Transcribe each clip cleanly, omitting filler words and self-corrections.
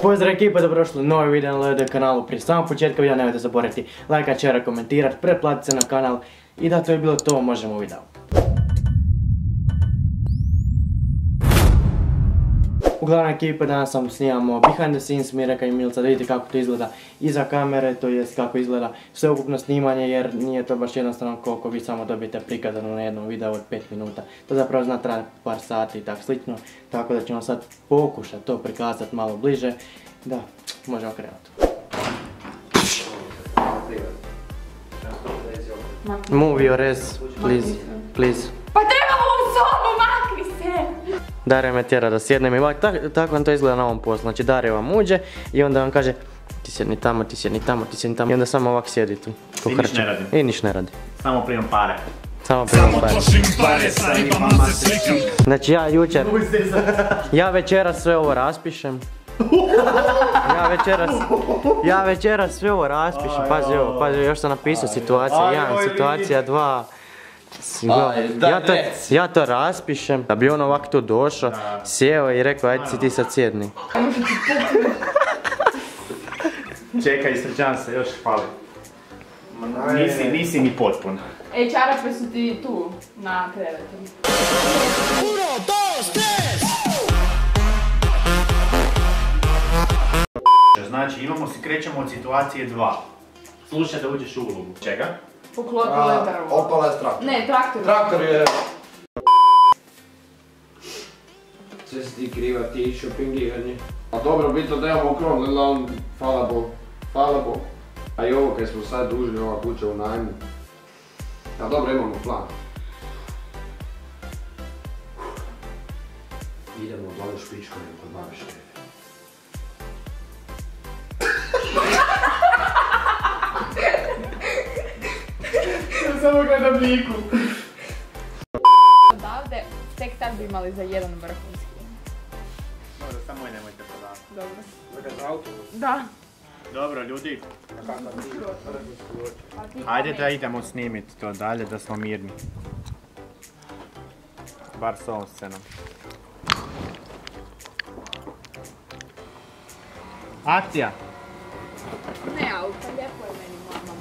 Pozdrav ekipa, dobrodošli u novi video na LD kanalu. Prije samog početka videa nemojte zaboraviti lajkat, šerat, komentirat, pretplatiti se na kanal. I da, to je bilo to, možemo u video. Uglavnom ekipa, danas sam snimamo behind the scenes Mireka i Milica, da vidite kako to izgleda iza kamere, to jest kako izgleda sveukupno snimanje, jer nije to baš jednostavno koliko vi samo dobijete prikazano na jednom videu od 5 minuta. To zapravo zna trajati par sati i tako slično, tako da ćemo sad pokušati to prikazati malo bliže. Da, možemo krenuti. Move your ass, please. Pa trebamo u sobu, makni se! Darija me tjera da sjednem i tako vam to izgleda na ovom poslu. Znači Darija vam uđe i onda vam kaže ti sjedni tamo, ti sjedni tamo, ti sjedni tamo i onda samo ovak sjedi tu. I niš ne radi. I niš ne radi. Samo primam pare. Samo primam pare. Znači ja večeras sve ovo raspišem. Ja večeras sve ovo raspišem, pazi ovo, pazi, još sam napisao situacija 1, situacija 2. Ja to raspišem, da bi on ovak tu došao, sjeo i rekao ajde si ti sad sjedni. Čekaj, ispričavam se, još fali. Nisi ni potpun. Ej, čarape su ti tu, na krevetu. 1, 2, 3! Znači, krećemo od situacije 2. Slušaj da uđeš u ulogu. Čega? Poklopilo je drvo. Opala je s traktorom. Ne, traktor. Traktor je... Sve si ti kriva, ti šopingiranje. A dobro, bitno da imamo krom, ali on, hvala Bog. Hvala Bog. A i ovo kad smo sad dužili, ova kuća u najmu. A dobro, imamo plan. Idemo u dole špičkom kod babe Štefe. Samo gledam liku. Odavde, tek tad bi imali za jedan vrhunski. Dobro, samo i nemojte prodavati. Dobro. Za auto? Da. Dobro, ljudi. Ajde da idemo snimit to dalje, da smo mirni. Bar s ovom scenom. Akcija! Ne, ali pa lijepo je meni mama.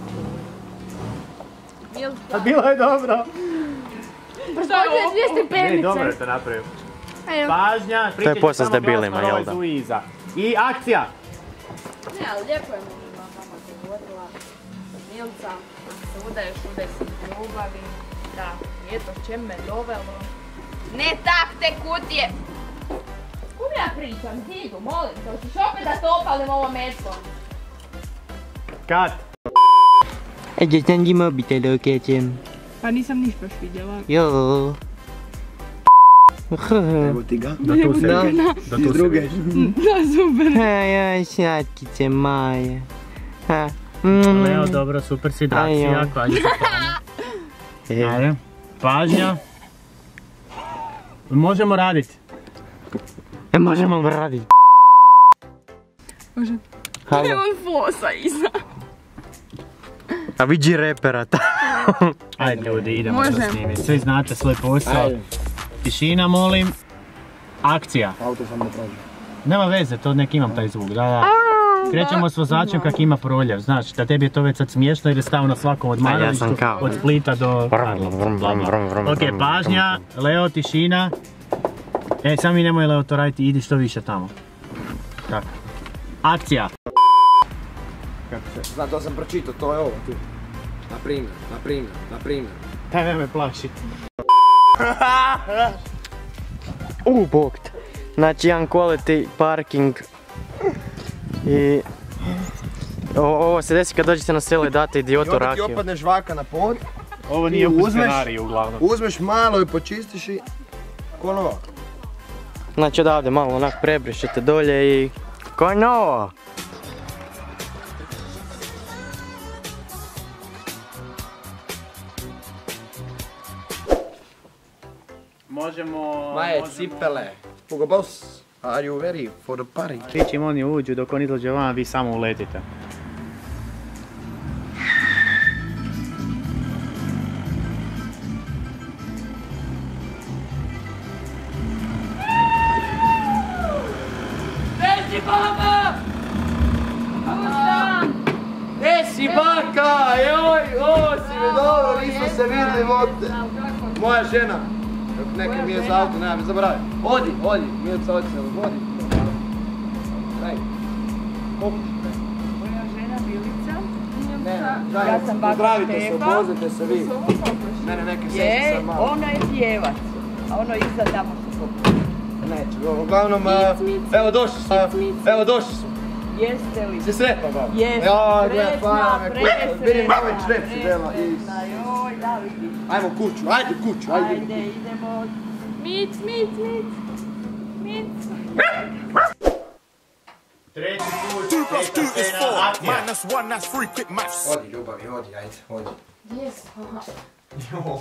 Milka. Bilo je dobro! Pa što je 2 stepenice? Ne, dobro je to napravio. Pažnja, To je posao s debilima, glasno jel da? rolaj iza. I akcija! Ne, ali lijepo je meni mama govorila. Milca, ako se udaješ, udaj se ljubavi. Da, eto čem me dovelo. Ne tak te kutije! Kud ja pričam, Didu, molim te, hoćeš opet da te opalim ovo meso? Kat! Gdje sam ti mobitel okrećem? Pa nisam niš baš vidjela. Jo. Evo ti ga. Da tu se vidi. Da tu se vidi. Da, super. Aj, šatkice moje. Leo, dobro, super si drakcija. Ajde. Pažnja. Možemo raditi. Možemo raditi. Može. Halo. Nemam flosa iza. A vidi repera tamo. Ajde ljudi, idemo Može. to snimiti. Svi znate svoj posao. Tišina, molim. Akcija. Auto sam ne tražim. Nema veze, to nek imam taj zvuk, da. Krećemo s vozačem kak ima proljev, znaš, da tebi je to već sad smiješno jer je stao na svakom odmaralištu, od Splita do Karlova. Ok, pažnja, Leo, tišina. Sam mi nemoj Leo to raditi, idi što više tamo. Tako. Akcija. Znam, to sam pročitao, to je ovo tu. Naprimjer. Taj ne me plašit. Bog te. Znači jedan quality parking. I... Ovo se desi kad dođete na selo i date idiotu rakiju. I onda ti opadne žvaka na pod. Ovo nije u scenariju uglavnom. Uzmeš malo i počistiš i... Ko novo. Znači odavde malo onak prebrišete dolje i... Ko novo? Možemo... Maje, cipele. Hugo Boss, are you ready for the party? Pričim oni uđu, dok on izlađe van, vi samo uletite. Beži, baba! Anka, joj, o, si mi dobro, nismo se vidjeli, vodite. Moja žena. Neka mi je za auto, nema mi zaboravim. Odi, Milica, odi se, odi. Daj. Moja žena Milica. Ja sam baka Zdravite se, obozite se vi. Mene neke sese sad malo. Ona je pjevac, a ono iza tamo su poput. Neću, uglavnom, evo došli su. Jeste li? Si sretna, baba? Jeste, presretna. Vidim, ovaj črep si dela. Joj, da vidiš. Ajmo kuću, ajde kuću, Ajde, idemo. Mic. Treći put, treća scena, akcija. Odi, ljubavi, odi, ajde, odi. Gdje smo?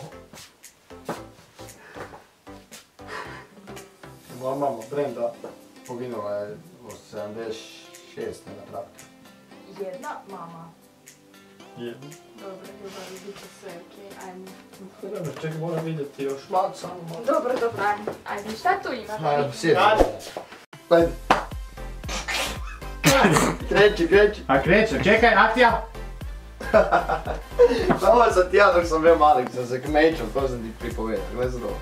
Moja mama, Brenda, poginula je od 76 na traktu. Jedna mama. Jedna. Dobro, ljubavi, bit će sve okej, ajmo. Čekaj, moram vidjeti još malo, samo malo. Dobro, ajde, šta tu ima? Ajde, sjedi. Ajde. Kreći. A kreće, čekaj, akcija! Ovo sam ti ja dok sam bio mali, sam se kmećom, to sam ti pripovedao, gledaj sad ovo.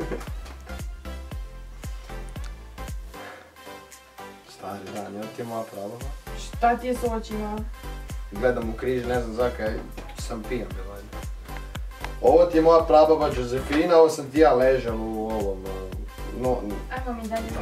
Stari dan, jel ti je moja prava? Šta ti je s očima? Gledam u križ, ne znam zakaj, sam pijan bio valjda. Ovo ti je moja prababa Josefina, ovo sam ti ja ležal u ovom... Ajmo mi dalje.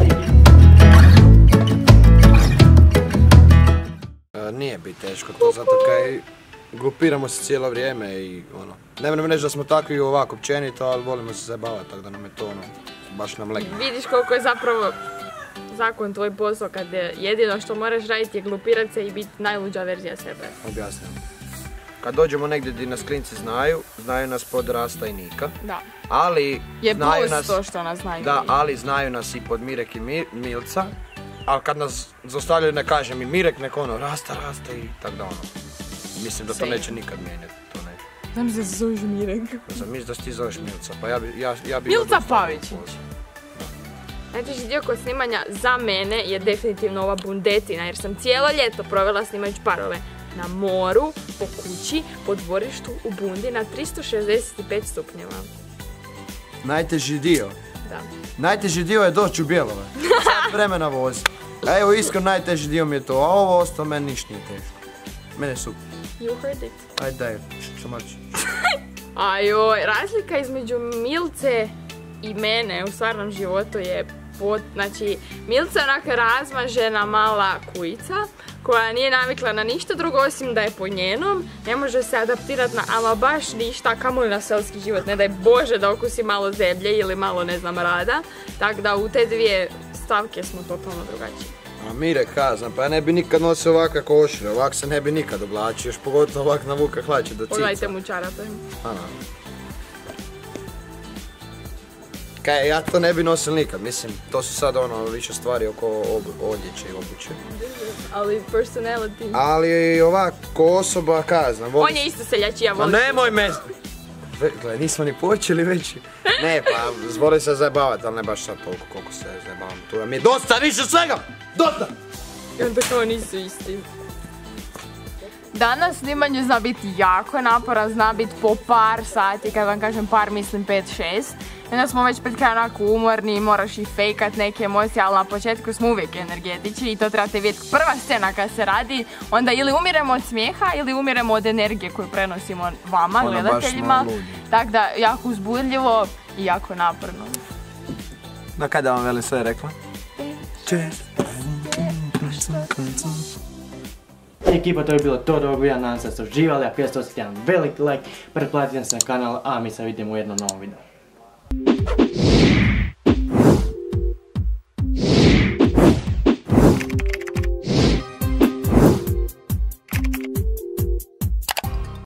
Nije biti teško to, zato kaj glupiramo se cijelo vrijeme i ono... Ne moram reći da smo takvi ovako općenito, ali volimo se zabavati, tako da nam je to ono, baš nam legne. Vidiš koliko je zapravo zakon tvoj posao kad jedino što moraš raditi je glupirat se i biti najluđa verzija sebe. Objasnijem. Kad dođemo negdje gdje nas klinci znaju nas pod Rasta i Nika. Da. Ali je znaju plus nas, to što nas znaju. Da, ali znaju nas i pod Mirek i Milca. Ali kad nas zostavljaju ne kaže mi Mirek, nek ono Rasta i tak da ono. Mislim da to neće nikad mijenjati, to ne. Znam se zoveš Mirek. Mislim da ti zoveš Milca, pa ja bi... Milca Pavić. Najteži dio kod snimanja za mene je definitivno ova bundetina jer sam cijelo ljeto provela snimajući parove na moru, po kući, po dvorištu, u bundi na 365 stupnjeva. Najteži dio? Da. Najteži dio je doći u Bjelove. Sad vremena vozi. A evo iskreno najteži dio mi je to, a ovo ostalo meni ništa nije teško. Mene je super. You heard it. Ajde daj, što mač. Ajoj, razlika između Milce i mene u stvarnom životu je znači, Milca je onaka razmažena mala kujica koja nije navikla na ništa drugo osim da je po njenom, ne može se adaptirati na ama baš ništa, kamoli na selski život, ne daj Bože da okusi malo zeblje ili malo ne znam rada, tako da u te dvije stavke smo totalno drugačiji. A Mirek, kazam, pa ja ne bi nikad nosio ovakve košulje, ovak se ne bi nikad oblačio, još pogotovo ovak navuka hlače do cica. Pogledajte mu čarape. Kaj, ja to ne bi nosil nikad, mislim, to su sad ono više stvari oko odjeće i obuće. Ali personality. Ali ovako osoba, kazam, on je isto seljačija, voli. Ma nemoj me... Gle, nismo ni počeli već. Ne, pa voli se zajebavat, ali ne baš sad toliko koliko se zajebavam. Tu mi je dosta više svega! Dosta! I onda kao nisu isti. Danas snimanje zna biti jako naporan, zna biti po par sati, kad vam kažem par mislim 5-6. Onda smo već pred kraj onako umorni, moraš i fejkat neke emocije, ali na početku smo uvijek energetični i to trebate vidjeti. Prva scena kad se radi, onda ili umiremo od smijeha ili umiremo od energije koju prenosimo vama, gledateljima. Tako da, jako uzbudljivo i jako naporno. No kada vam veli sve rekla? I ekipa, to je bilo to od ovog videa, nadam se da ste uživali, ako jeste ostavite jedan veliki like, pretplatite se na kanal, a mi se vidimo u jednom novom videu.